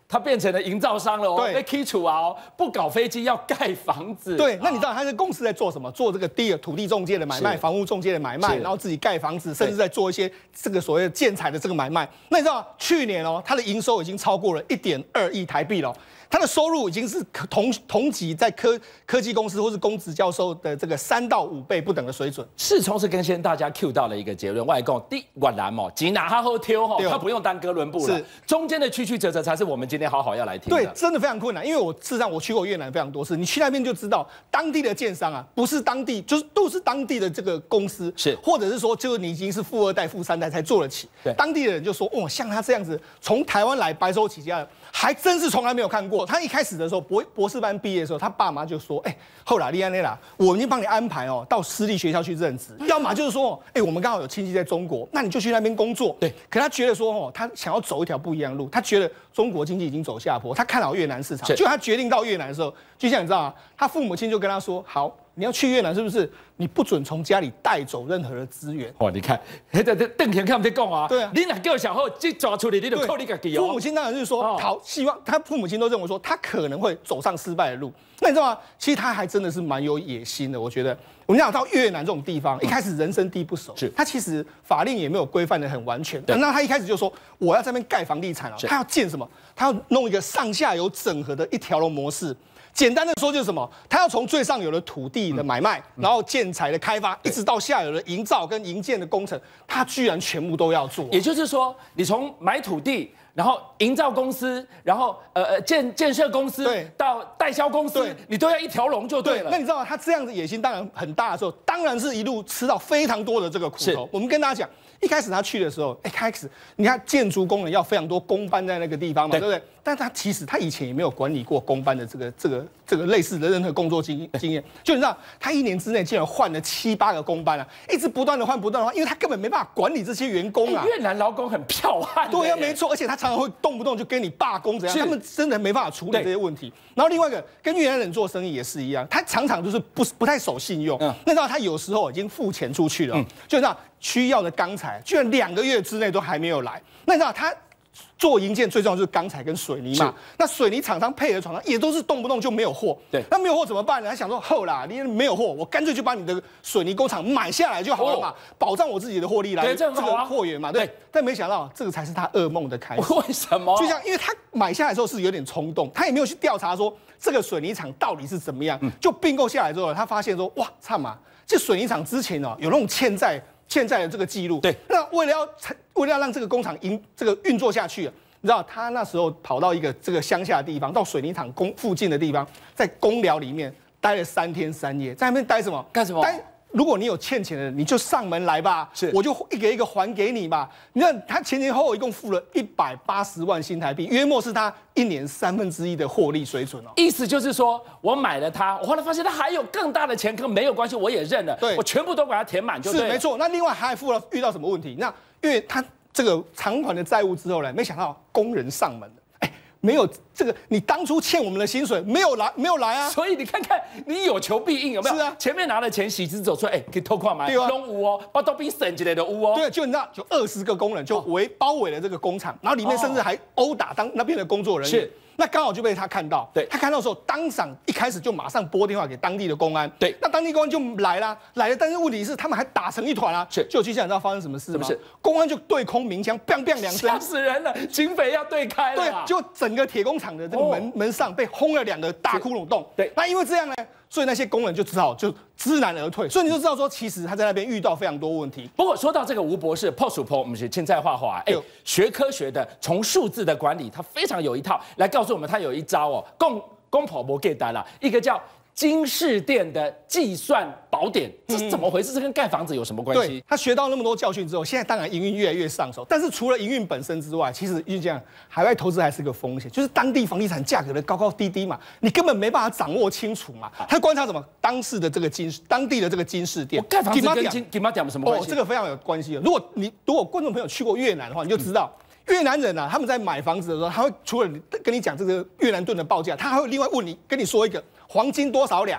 他变成了营造商了哦， 对被剔除啊哦，不搞飞机要盖房子。 对，那你知道他这公司在做什么？做这个地土地中介的买卖、房屋中介的买卖，然后自己盖房子，甚至在做一些这个所谓的建材的这个买卖。那你知道去年哦，他的营收已经超过了一点二亿台币了。他的收入已经是同同级在科科技公司或是公职教授的这个三到五倍不等的水准。 世聪是跟先大家 Q 到了一个结论，外公第越南哦，吉拿哈后挑哈，他不用当哥伦布了，中间的曲曲折折才是我们今天好好要来听的。 对，真的非常困难，因为我事实上我去过越南非常多次，你去那边就知道，当地的建商啊，不是当地就是都是当地的这个公司， 是或者是说就是你已经是富二代、富三代才做得起。 对， 当地的人就说，哇，像他这样子从台湾来白手起家的，还真是从来没有看过。他一开始的时候。博博士班毕业的时候，他爸妈就说：“哎、欸，后来利安内啦，我已经帮你安排哦，到私立学校去任职。要么就是说，哎、欸，我们刚好有亲戚在中国，那你就去那边工作。对。可他觉得说，哦，他想要走一条不一样的路。他觉得中国经济已经走下坡，他看好越南市场。就他决定到越南的时候，就像你知道吗？他父母亲就跟他说：好。”你要去越南是不是？你不准从家里带走任何的资源。 哦，你看，那个邓田看不在讲啊。 对啊， 你哪叫小后去抓出来，你就扣你自己哦。 父母亲当然是说，好，希望他父母亲都认为说，他可能会走上失败的路。那你知道吗？其实他还真的是蛮有野心的。我觉得，我们讲到越南这种地方，一开始人生地不熟，是他其实法令也没有规范的很完全。那他一开始就说，我要在那边盖房地产啊，他要建什么？他要弄一个上下游整合的一条龙模式。简单的说就是什么？他要从最上游的土地的买卖，嗯、然后建材的开发，一直到下游的营造跟营建的工程，他居然全部都要做。 也就是说，你从买土地，然后营造公司，然后呃呃建建设公司， 对， 到代销公司，你都要一条龙就对了。 那你知道他这样子野心当然很大的时候，当然是一路吃到非常多的这个苦头。我们跟大家讲。一开始他去的时候，一开始你看建筑工人要非常多工班在那个地方嘛，对不对？但他其实他以前也没有管理过工班的这个这个这个类似的任何工作经经验，就你知道他一年之内竟然换了七八个工班啊，一直不断的换不断的换，因为他根本没办法管理这些员工啊。 越南劳工很剽悍。 对啊，没错，而且他常常会动不动就跟你罢工怎样，他们真的没办法处理这些问题。然后另外一个跟越南人做生意也是一样，他常常就是不不太守信用。嗯，那知道他有时候已经付钱出去了，嗯，就你知道需要的钢材居然两个月之内都还没有来。那你知道他做营建最重要就是钢材跟水泥嘛。那水泥厂商配合厂商也都是动不动就没有货。对，那没有货怎么办呢？他想说，后啦，你没有货，我干脆就把你的水泥工厂买下来就好了嘛，哦、保障我自己的获利来这个货源嘛。对，对但没想到这个才是他噩梦的开始。 为什么？ 就像因为他买下来的时候是有点冲动，他也没有去调查说这个水泥厂到底是怎么样。嗯、就并购下来之后，他发现说，哇，操嘛，这水泥厂之前哦有那种欠债。欠债的这个记录，对，那为了要为了要让这个工厂营这个运作下去，你知道他那时候跑到一个这个乡下的地方，到水泥厂工附近的地方，在公寮里面待了三天三夜，在那边待什么？ 干什么？ 待。如果你有欠钱的，你就上门来吧，是，我就一个一个还给你吧。你看他前前后后一共付了一百八十万新台币，约莫是他一年三分之一的获利水准哦。 意思就是说我买了它，我后来发现它还有更大的钱，跟没有关系，我也认了，对，我全部都把它填满就对了。 是没错。那另外还付了遇到什么问题？那因为他这个偿还的债务之后呢，没想到工人上门了。没有这个，你当初欠我们的薪水没有来，没有来啊！ 所以你看看，你有求必应，有没有？ 是啊， 前面拿了钱，喜子走出来，哎、欸，可以偷看吗？对啊，弄屋哦，把都比省起来的屋哦。 对，就你知道，就二十个工人就围、哦、包围了这个工厂，然后里面甚至还殴打当那边的工作人员。是。那刚好就被他看到，对他看到的时候，当场一开始就马上拨电话给当地的公安，对，那当地公安就来啦，来了，但是问题是他们还打成一团啊，是，就接下来你知道发生什么事吗？是，公安就对空鸣枪，bang bang两声， 吓死人了，警匪要对开了， 对，就整个铁工厂的这个门、哦、门上被轰了两个大窟窿洞，对，那因为这样呢，所以那些工人就只好就知难而退，所以你就知道说，其实他在那边遇到非常多问题。 不过说到这个吴博士 ，P O S P O 我们是青菜画画，哎，学科学的，从数字的管理，他非常有一套，来告诉我们他有一招哦，共共跑不给单了，一个叫金士店的计算宝典，这是怎么回事？这跟盖房子有什么关系？ 对，他学到那么多教训之后，现在当然营运越来越上手。但是除了营运本身之外，其实就这样，海外投资还是个风险，就是当地房地产价格的高高低低嘛，你根本没办法掌握清楚嘛。他观察什么？当时的这个金，当地的这个金士店， 盖房子跟金金马店有什么关系？ 哦，这个非常有关系的。如果你如果观众朋友去过越南的话，你就知道。嗯越南人啊，他们在买房子的时候，他会除了跟你讲这个越南盾的报价，他还会另外问你，跟你说一个黄金多少两，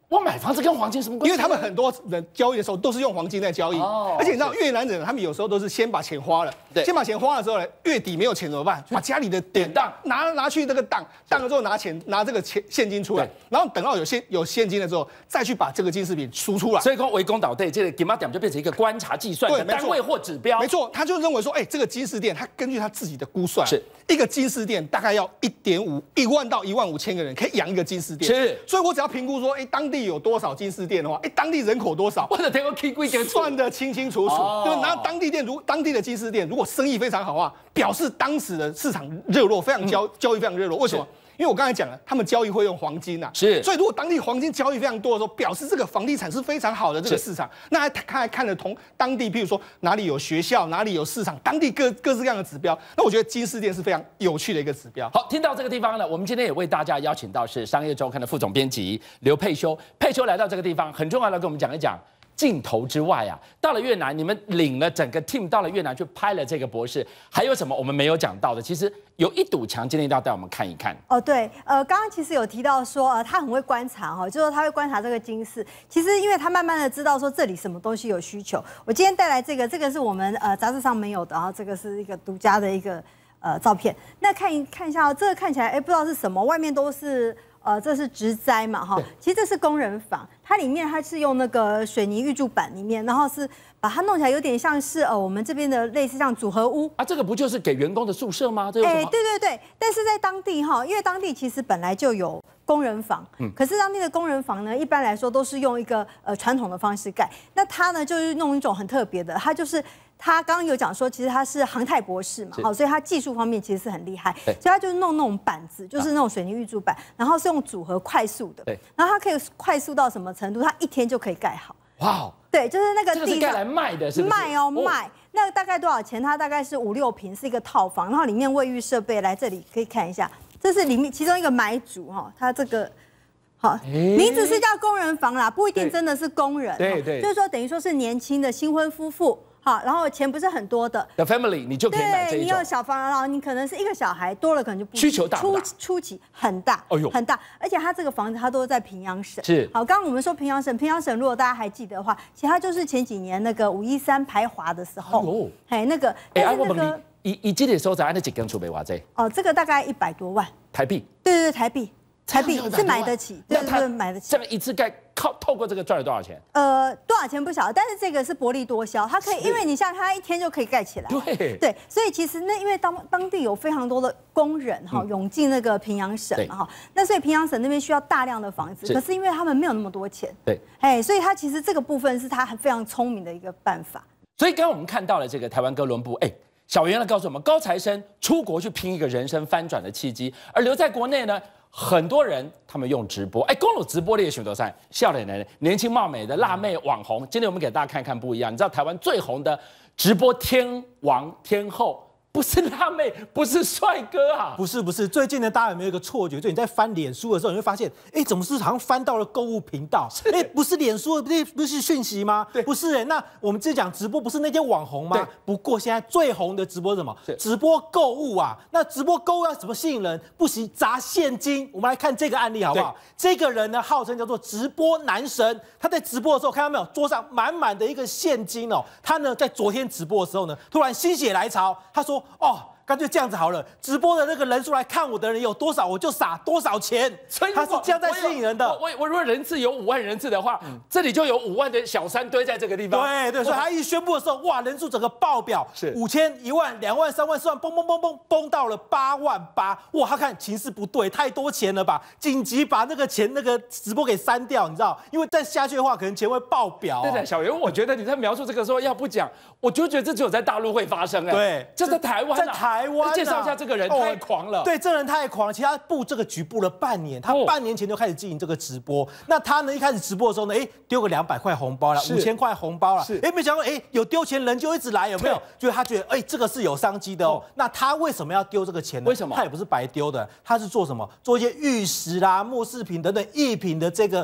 我买房子跟黄金什么关系？ 因为他们很多人交易的时候都是用黄金在交易， 哦而且你知道越南人他们有时候都是先把钱花了， 对先把钱花了之后呢，月底没有钱怎么办？把家里的典当拿拿去那个当，当了之后拿钱拿这个钱现金出来，然后等到有现有现金了之后，再去把这个金饰品输出来。 所以说围攻岛队这个 Gima 点就变成一个观察计算的单位或指标。 没错，他就认为说，哎，这个金饰店，他根据他自己的估算， 是一个金饰店大概要一点五一万到一万五千个人可以养一个金饰店。 是， 所以我只要评估说，哎，当地有多少金饰店的话，哎，当地人口多少， 或者天个 K 规给算得清清楚楚。对，然后当地店如当地的金饰店如果生意非常好的话，表示当时的市场热络，非常交交易非常热络。为什么？因为我刚才讲了，他们交易会用黄金呐、啊， 是， 所以如果当地黄金交易非常多的时候，表示这个房地产是非常好的这个市场。那还他还看了同当地，譬如说哪里有学校，哪里有市场，当地各各式各样的指标。那我觉得金饰店是非常有趣的一个指标。 好，听到这个地方呢，我们今天也为大家邀请到是商业周刊的副总编辑刘佩修，佩修来到这个地方，很重要的跟我们讲一讲。镜头之外啊，到了越南，你们领了整个 team 到了越南去拍了这个博士，还有什么我们没有讲到的？其实有一堵墙，今天一定要带我们看一看。 哦，对，呃，刚刚其实有提到说，呃，他很会观察哈，就是说他会观察这个金饰。其实因为他慢慢的知道说这里什么东西有需求。我今天带来这个，这个是我们呃杂志上没有的，然后这个是一个独家的一个呃照片。那看一看一下、哦，这个看起来哎不知道是什么，外面都是。呃，这是植栽嘛，哈，其实这是工人房，它里面它是用那个水泥预铸板里面，然后是把它弄起来有点像是呃我们这边的类似像组合屋啊，这个不就是给员工的宿舍吗？这有什么？ 哎，对对对，但是在当地哈，因为当地其实本来就有工人房，嗯，可是当地的工人房呢，一般来说都是用一个呃传统的方式盖，那它呢就是弄一种很特别的，它就是。他刚刚有讲说，其实他是航太博士嘛，好，所以他技术方面其实是很厉害，所以他就是弄那种板子，就是那种水泥预铸板，然后是用组合快速的，对，然后他可以快速到什么程度？他一天就可以盖好。 哇， 对，就是那个地上这个是盖来卖的，是不是？ 卖哦，卖。那个大概多少钱？它大概是五六坪，是一个套房，然后里面卫浴设备，来这里可以看一下，这是里面其中一个买主哈，他这个。好，名字是叫工人房啦，不一定真的是工人。 对对， 就是说等于说是年轻的新婚夫妇，好，然后钱不是很多的。 The family 你就可以买这一种。 对，你有小房，然后你可能是一个小孩，多了可能就不。 需求大不大？ 初初期很大，哎呦，很大，而且它这个房子它都在平阳省。 是。 好，刚刚我们说平阳省，平阳省如果大家还记得的话，其实它就是前几年那个五一三排华的时候，哦，哎那个， 哎，我问你，以以这个收在那几根储备偌济？ 哦，这个大概一百多万台币。 对对对，台币。台币是买得起，对对对，买得起。 这个一次盖靠透过这个赚了多少钱？ 呃，多少钱不晓得，但是这个是薄利多销，它可以，因为你像它一天就可以盖起来。 对对，所以其实那因为当当地有非常多的工人哈涌进那个平阳省嘛哈，那所以平阳省那边需要大量的房子，可是因为他们没有那么多钱， 对， 哎，所以它其实这个部分是它非常聪明的一个办法。 所以刚刚我们看到了这个台湾哥伦布，哎。小袁呢告诉我们，高材生出国去拼一个人生翻转的契机，而留在国内呢，很多人他们用直播，哎，公路直播的也选择赛，笑脸人年轻貌美的辣妹网红。今天我们给大家看看不一样，你知道台湾最红的直播天王天后。不是辣妹，不是帅哥啊！ 不是不是，最近呢，大家有没有一个错觉？就你在翻脸书的时候，你会发现，哎，怎么是好像翻到了购物频道？哎，不是脸书，不是不是讯息吗？对，不是哎。那我们之前讲直播，不是那些网红吗？不过现在最红的直播是什么？直播购物啊！那直播购物要怎么吸引人？不惜砸现金。我们来看这个案例好不好？这个人呢，号称叫做直播男神。他在直播的时候，看到没有？桌上满满的一个现金哦。他呢，在昨天直播的时候呢，突然心血来潮，他说。哦，干脆这样子好了，直播的那个人数来看我的人有多少，我就撒多少钱。 所以他是这样在吸引人的。 我我如果人次有五万人次的话，嗯、这里就有五万的小三堆在这个地方。 对对，所以他一宣布的时候，哇，人数整个爆表，是五千、一万、两万、三万、四万，嘣嘣嘣嘣嘣到了八万八。哇，他看情势不对，太多钱了吧？紧急把那个钱那个直播给删掉，你知道？因为再下去的话，可能钱会爆表、哦。 对对，小袁，我觉得你在描述这个时候要不讲，我就觉得这只有在大陆会发生哎。 对， 这在台湾、啊， 在台湾、啊。 介绍一下这个人，太狂了。 哦、对，这人太狂了。其实他布这个局布了半年，他半年前就开始经营这个直播。哦、那他呢，一开始直播的时候呢，哎，丢个两百块红包了，五千块红包了，哎，没想到哎，有丢钱人就一直来，有没有？就他觉得哎，这个是有商机的哦。那他为什么要丢这个钱呢？ 为什么？ 他也不是白丢的，他是做什么？做一些玉石啦、木饰品等等艺品的这个。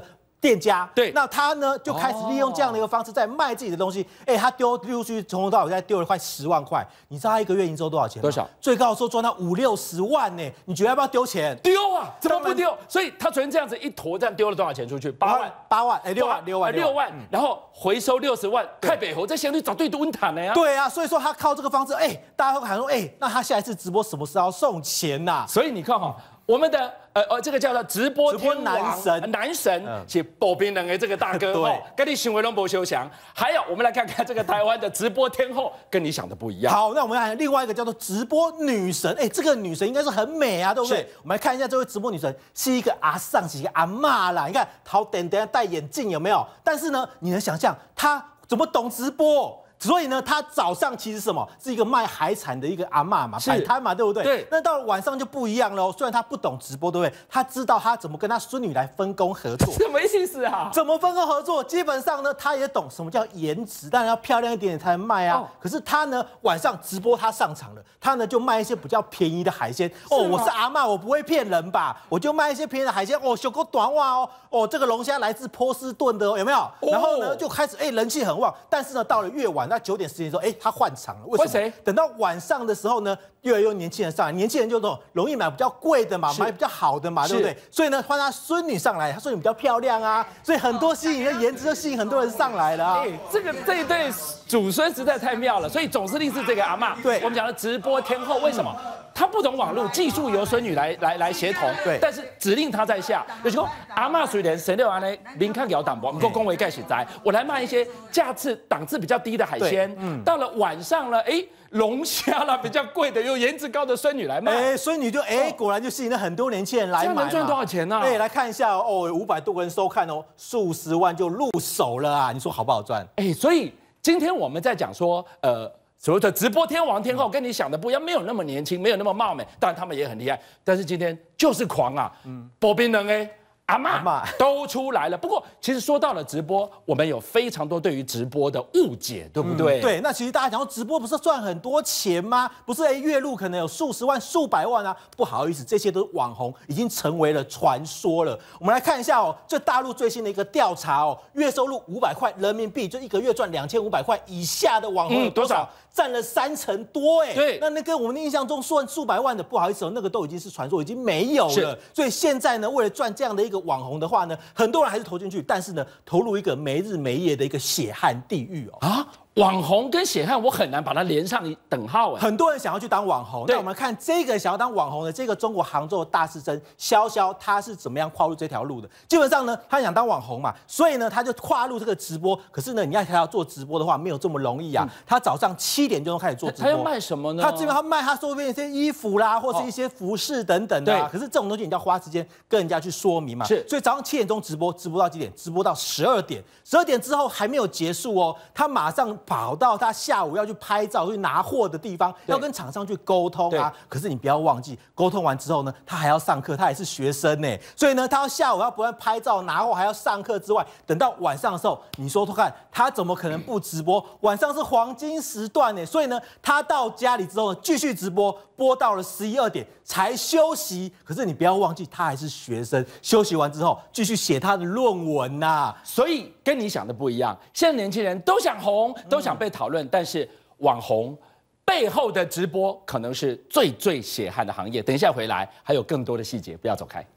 店家， 对， 那他呢就开始利用这样的一个方式在卖自己的东西。哎、欸，他丢陆陆续续从头到尾再丢了快十万块，你知道他一个月营收多少钱吗？ 多少？ 最高的时候赚到五六十万呢。你觉得要不要丢钱？ 丢啊！怎么不丢？所以他昨天这样子一坨这样丢了多少钱出去？八万， 八万，哎、欸，六万，六万， 六万，嗯、然后回收六十万，太北侯在相对找对温谈了呀。 对啊，所以说他靠这个方式，哎、欸，大家会喊说，哎、欸，那他下一次直播什么时候要送钱呐、啊？ 所以你看哈、哦。我们的呃呃，这个叫做直播天王男神， 男神是保平人的这个大哥哦，跟你行为龙博修祥。还有，我们来看看这个台湾的直播天后，跟你想的不一样。 好，那我们来另外一个叫做直播女神，哎，这个女神应该是很美啊，对不对？我们来看一下这位直播女神是一个阿桑，是一个阿嬷啦。你看，头点点戴眼镜有没有？但是呢，你能想象她怎么懂直播？所以呢，他早上其实什么是一个卖海产的一个阿嬷嘛，摆摊嘛，对不对？ 对。 那到了晚上就不一样了哦。虽然他不懂直播，对不对？他知道他怎么跟他孙女来分工合作。 什么意思啊？ 怎么分工合作？基本上呢，他也懂什么叫颜值，当然要漂亮一点点才能卖啊。哦、可是他呢，晚上直播他上场了，他呢就卖一些比较便宜的海鲜。哦，我是阿嬷，我不会骗人吧？我就卖一些便宜的海鲜。哦，小狗短袜哦，哦，这个龙虾来自波士顿的、哦，有没有？哦、然后呢，就开始哎、欸、人气很旺。但是呢，到了越晚，那九点十点的时候，哎、欸。他换场了，为什么？ 谁？ 等到晚上的时候呢，越来越年轻人上来，年轻人就那种容易买比较贵的嘛，买比较好的嘛，对不对？所以呢，换他孙女上来，他孙女比较漂亮啊，所以很多吸引的颜值就吸引很多人上来了、啊。哎、 欸，这个这一对祖孙实在太妙了，所以总司令是这个阿嬷， 对我们讲的直播天后，为什么？他不懂网络技术，由孙女来来来协同， 对， 但是指令他在下。就是说，阿嬷虽然神六安呢，林康瑶淡薄，不过恭维盖喜宅，我来卖一些价次档次比较低的海鲜。嗯，到了晚上了，哎，龙虾啦比较贵的，有颜值高的孙女来卖。 哎，孙女就哎，果然就吸引了很多年轻人来买。 能赚多少钱呢？ 哎，来看一下哦，五百多个人收看哦，数十万就入手了啊！你说好不好赚？ 哎，所以今天我们在讲说，呃。所谓的直播天王天后跟你想的不一样，没有那么年轻，没有那么貌美，当然他们也很厉害，但是今天就是狂啊！嗯，波宾人哎，阿嬷都出来了。不过其实说到了直播，我们有非常多对于直播的误解，对不对？ 嗯、对，那其实大家讲说直播不是赚很多钱吗？不是哎，月入可能有数十万、数百万啊？不好意思，这些都是网红，已经成为了传说了。我们来看一下哦，这大陆最新的一个调查哦，月收入五百块人民币，就一个月赚两千五百块以下的网红有多少？嗯占了三成多哎， 对， 那那跟我们的印象中算数百万的，不好意思哦，那个都已经是传说，已经没有了。所以现在呢，为了赚这样的一个网红的话呢，很多人还是投进去，但是呢，投入一个没日没夜的一个血汗地狱哦啊。网红跟血汗，我很难把它连上等号哎。 很多人想要去当网红，那我们看这个想要当网红的这个中国杭州的大师生潇潇，他是怎么样跨入这条路的？基本上呢，他想当网红嘛，所以呢，他就跨入这个直播。可是呢，你要他要做直播的话，没有这么容易啊。嗯、他早上七点钟开始做直播， 他要卖什么呢？ 他基本上卖他周边一些衣服啦，或是一些服饰等等的、啊。可是这种东西你要花时间跟人家去说明嘛。 是， 所以早上七点钟直播，直播到几点？直播到十二点。十二点之后还没有结束哦，他马上跑到他下午要去拍照、去拿货的地方，要跟厂商去沟通啊。可是你不要忘记，沟通完之后呢，他还要上课，他也是学生呢。所以呢，他要下午要不断拍照、拿货，还要上课之外，等到晚上的时候，你说说看，他怎么可能不直播？晚上是黄金时段呢。所以呢，他到家里之后呢，继续直播，播到了十一二点才休息。可是你不要忘记，他还是学生，休息完之后继续写他的论文呐、啊。 所以跟你想的不一样，现在年轻人都想红，都想被讨论。嗯但是网红背后的直播可能是最最血汗的行业。等一下回来还有更多的细节，不要走开。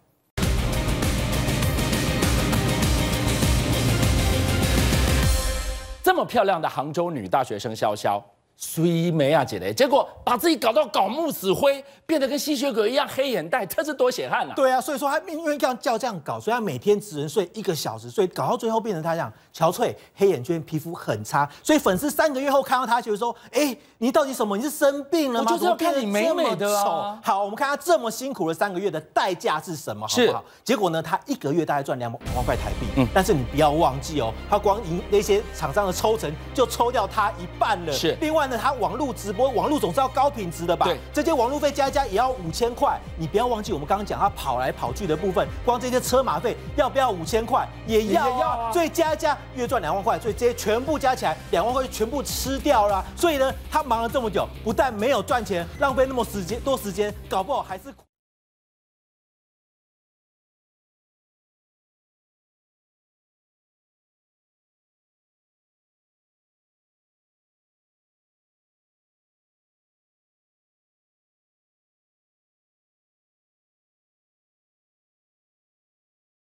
这么漂亮的杭州女大学生潇潇，虽没啊姐嘞，结果把自己搞到搞木死灰，变得跟吸血鬼一样黑眼袋，这是多血汗啊！ 对啊，所以说他因为要叫这样搞，所以他每天只能睡一个小时，所以搞到最后变成他这样憔悴、黑眼圈、皮肤很差，所以粉丝三个月后看到他，觉得说：“哎，你到底什么？你是生病了吗？ 我就是要看你美美的啊！” 好，我们看他这么辛苦了三个月的代价是什么，好不好？结果呢，他一个月大概赚两两万块台币，嗯，但是你不要忘记哦，他光赢那些厂商的抽成就抽掉他一半了。 是， 另外呢，他网络直播，网络总是要高品质的吧？对，这些网络费加一加也要五千块。你不要忘记，我们刚刚讲他跑来跑去的部分，光这些车马费要不要五千块？也要啊。所以加一加，月赚两万块，所以这些全部加起来两万块就全部吃掉了。所以呢，他忙了这么久，不但没有赚钱，浪费那么时间多时间，搞不好还是。